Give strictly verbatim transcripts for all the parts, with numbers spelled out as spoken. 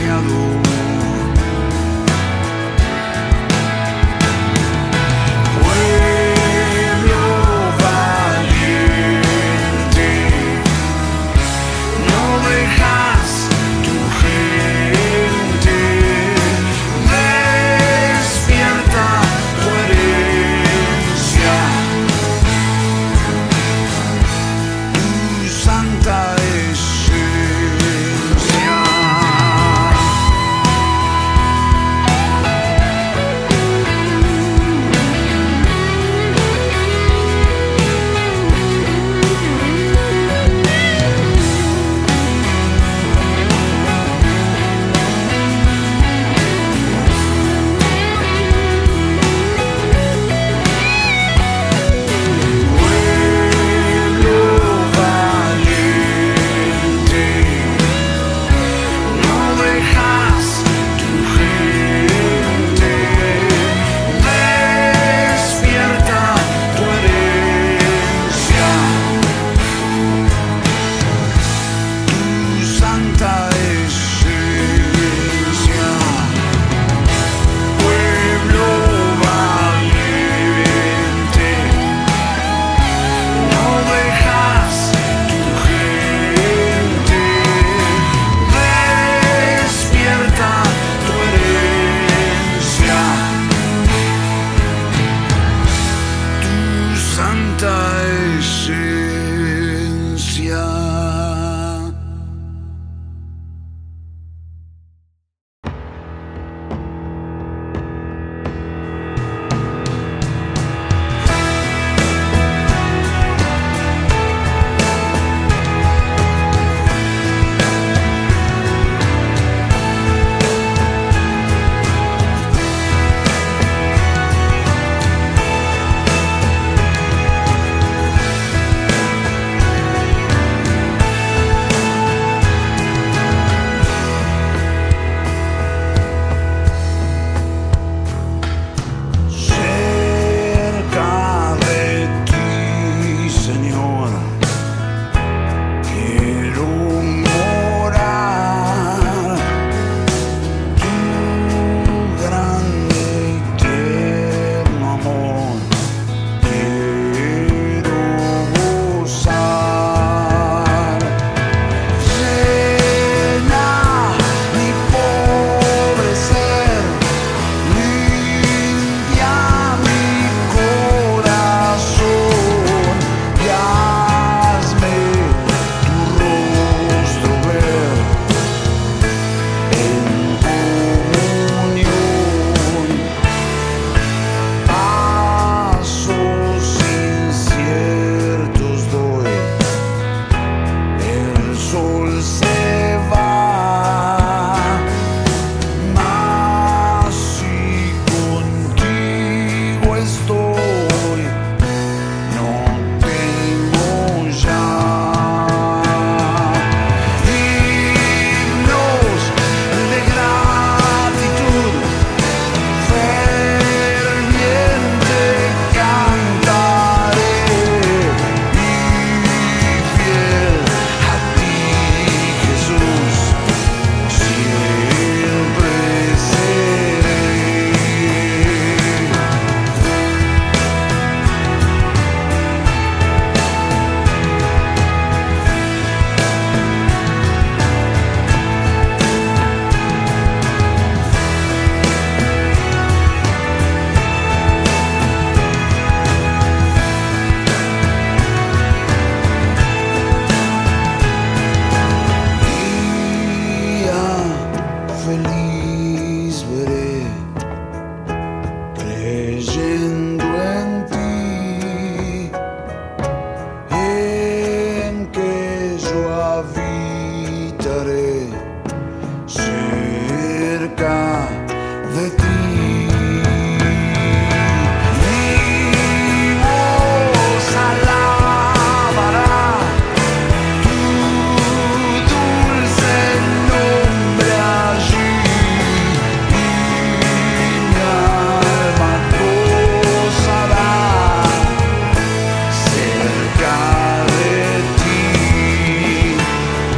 Cerca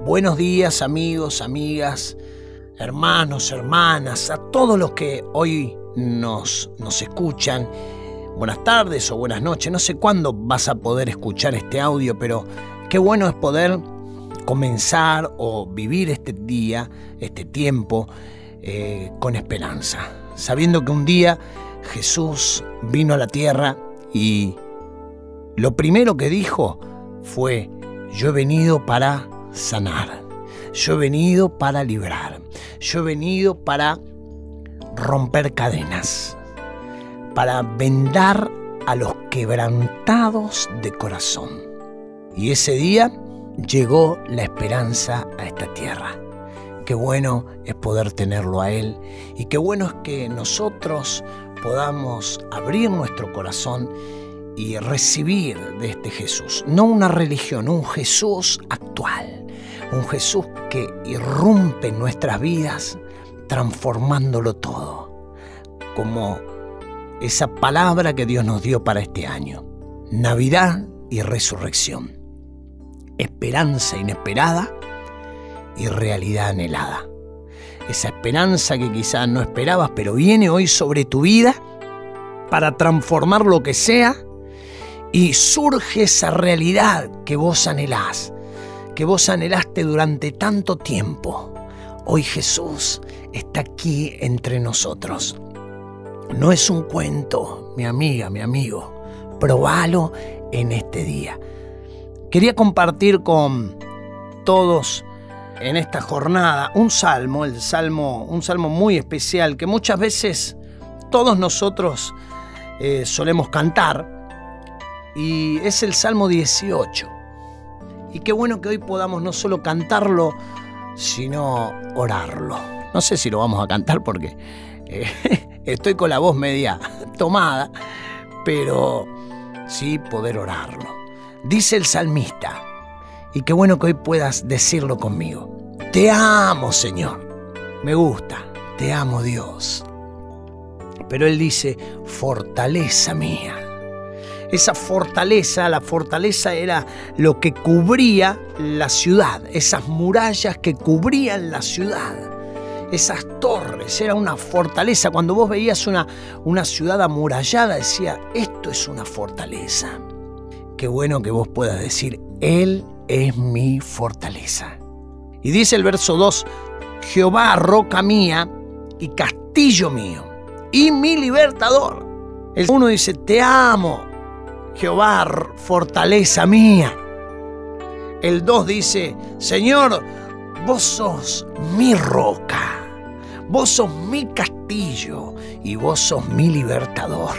Buenos días, amigos, amigas, hermanos, hermanas, a todos los que hoy nos, nos escuchan. Buenas tardes o buenas noches, no sé cuándo vas a poder escuchar este audio, pero qué bueno es poder comenzar o vivir este día, este tiempo, eh, con esperanza, sabiendo que un día Jesús vino a la tierra y lo primero que dijo fue: yo he venido para sanar, yo he venido para librar, yo he venido para romper cadenas, para vendar a los quebrantados de corazón. Y ese día llegó la esperanza a esta tierra. Qué bueno es poder tenerlo a Él y qué bueno es que nosotros podamos abrir nuestro corazón y recibir de este Jesús, no una religión, un Jesús actual, un Jesús que irrumpe en nuestras vidas transformándolo todo, como esa palabra que Dios nos dio para este año: Navidad y resurrección, esperanza inesperada y realidad anhelada. Esa esperanza que quizás no esperabas, pero viene hoy sobre tu vida para transformar lo que sea, y surge esa realidad que vos anhelás, que vos anhelaste durante tanto tiempo. Hoy Jesús está aquí entre nosotros. No es un cuento, mi amiga, mi amigo. Probalo en este día. Quería compartir con todos en esta jornada un salmo, el salmo, un salmo muy especial que muchas veces todos nosotros eh, solemos cantar, y es el Salmo dieciocho. Y qué bueno que hoy podamos no solo cantarlo, sino orarlo. No sé si lo vamos a cantar porque eh, estoy con la voz media tomada, pero sí poder orarlo. Dice el salmista, y qué bueno que hoy puedas decirlo conmigo: te amo, Señor. Me gusta, te amo, Dios. Pero él dice: fortaleza mía. Esa fortaleza, la fortaleza era lo que cubría la ciudad, esas murallas que cubrían la ciudad, esas torres, era una fortaleza. Cuando vos veías una, una ciudad amurallada, decía: esto es una fortaleza. Qué bueno que vos puedas decir: Él es mi fortaleza. Y dice el verso dos: Jehová, roca mía y castillo mío y mi libertador. El uno dice: te amo, Jehová, fortaleza mía. El dos dice: Señor, vos sos mi roca, vos sos mi castillo y vos sos mi libertador.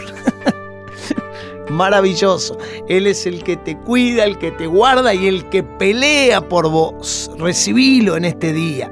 Maravilloso. Él es el que te cuida, el que te guarda y el que pelea por vos. Recibilo en este día.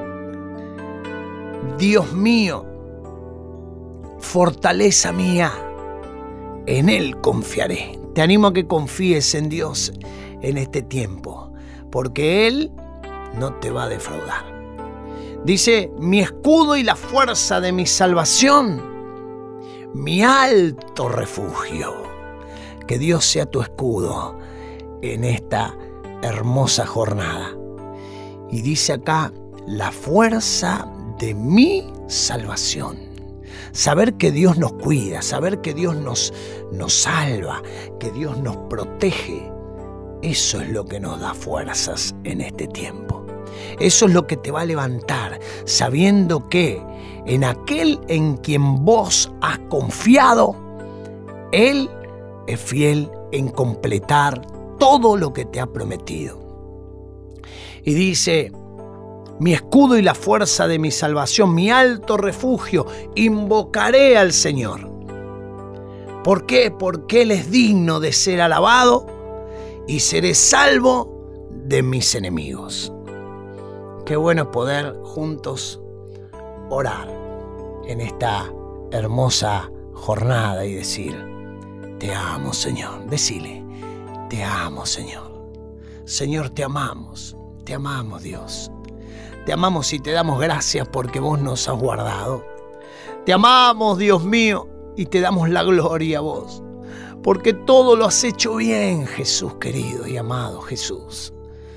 Dios mío, fortaleza mía, en Él confiaré. Te animo a que confíes en Dios en este tiempo, porque Él no te va a defraudar. Dice: mi escudo y la fuerza de mi salvación, mi alto refugio. Que Dios sea tu escudo en esta hermosa jornada. Y dice acá: la fuerza de mi salvación. Saber que Dios nos cuida, saber que Dios nos, nos salva, que Dios nos protege, eso es lo que nos da fuerzas en este tiempo. Eso es lo que te va a levantar, sabiendo que en aquel en quien vos has confiado, Él es fiel en completar todo lo que te ha prometido. Y dice: mi escudo y la fuerza de mi salvación, mi alto refugio, invocaré al Señor. ¿Por qué? Porque Él es digno de ser alabado y seré salvo de mis enemigos. Qué bueno es poder juntos orar en esta hermosa jornada y decir: te amo, Señor. Decile: te amo, Señor. Señor, te amamos, te amamos, Dios. Te amamos y te damos gracias porque vos nos has guardado. Te amamos, Dios mío, y te damos la gloria a vos, porque todo lo has hecho bien, Jesús querido y amado Jesús.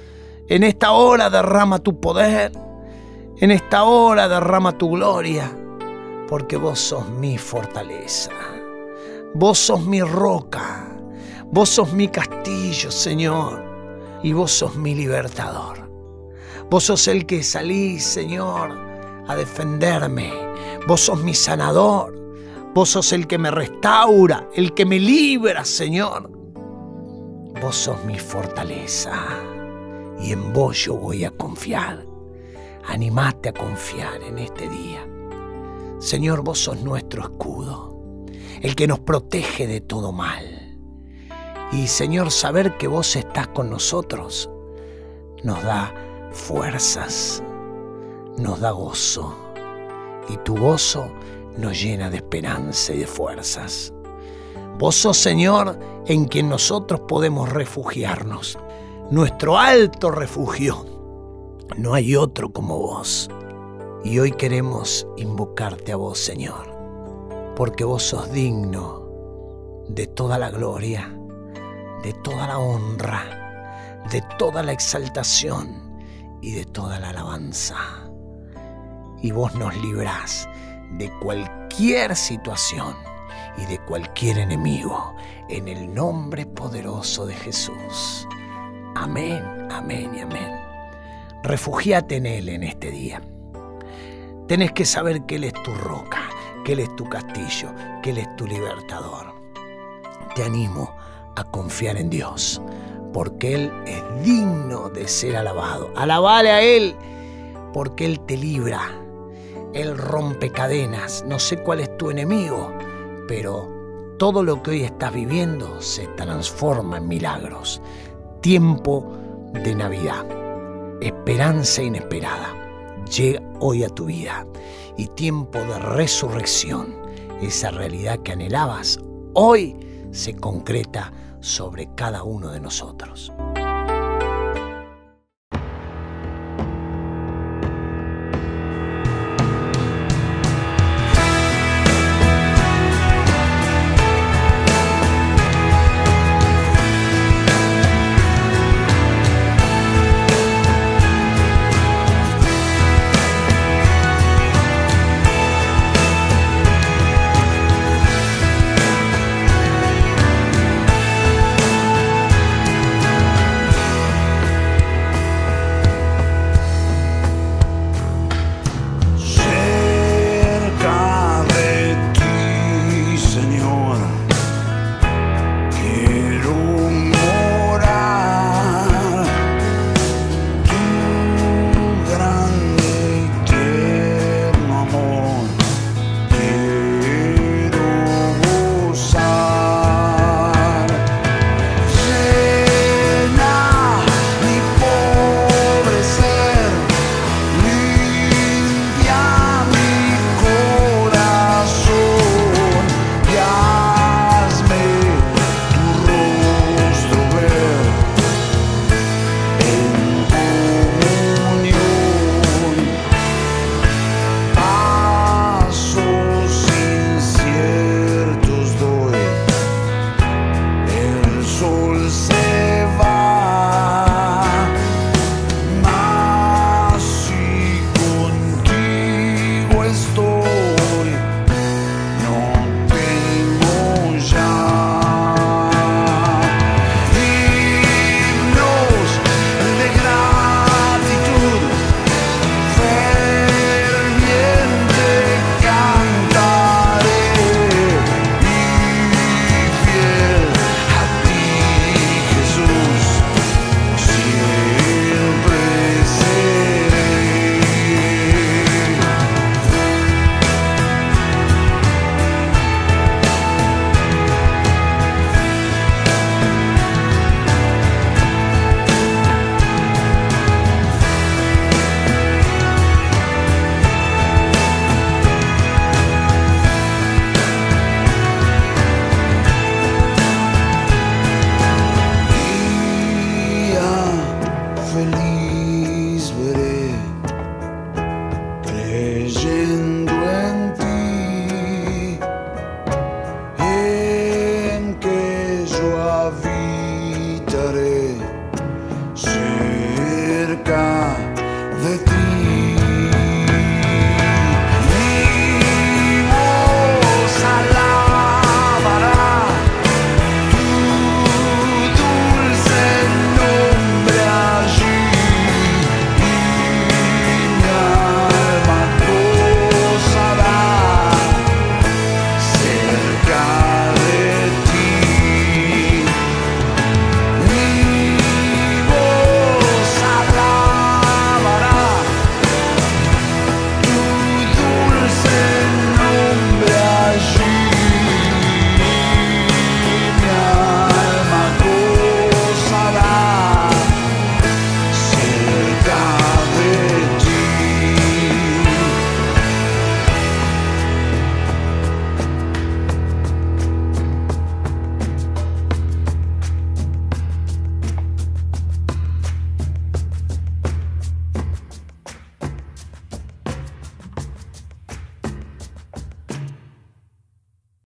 En esta hora derrama tu poder. En esta hora derrama tu gloria. Porque vos sos mi fortaleza. Vos sos mi roca. Vos sos mi castillo, Señor. Y vos sos mi libertador. Vos sos el que salís, Señor, a defenderme. Vos sos mi sanador. Vos sos el que me restaura, el que me libra, Señor. Vos sos mi fortaleza. Y en vos yo voy a confiar. Animate a confiar en este día. Señor, vos sos nuestro escudo, el que nos protege de todo mal. Y, Señor, saber que vos estás con nosotros nos da fuerzas, nos da gozo. Y tu gozo nos llena de esperanza y de fuerzas. Vos sos, Señor, en quien nosotros podemos refugiarnos. Nuestro alto refugio. No hay otro como vos. Y hoy queremos invocarte a vos, Señor, porque vos sos digno de toda la gloria, de toda la honra, de toda la exaltación y de toda la alabanza. Y vos nos librás de cualquier situación y de cualquier enemigo, en el nombre poderoso de Jesús. Amén, amén y amén. Refugíate en Él en este día. Tenés que saber que Él es tu roca, que Él es tu castillo, que Él es tu libertador. Te animo a confiar en Dios, porque Él es digno de ser alabado. Alabale a Él, porque Él te libra. Él rompe cadenas. No sé cuál es tu enemigo, pero todo lo que hoy estás viviendo se transforma en milagros. Tiempo de Navidad. Esperanza inesperada llega hoy a tu vida, y tiempo de resurrección. Esa realidad que anhelabas hoy se concreta sobre cada uno de nosotros.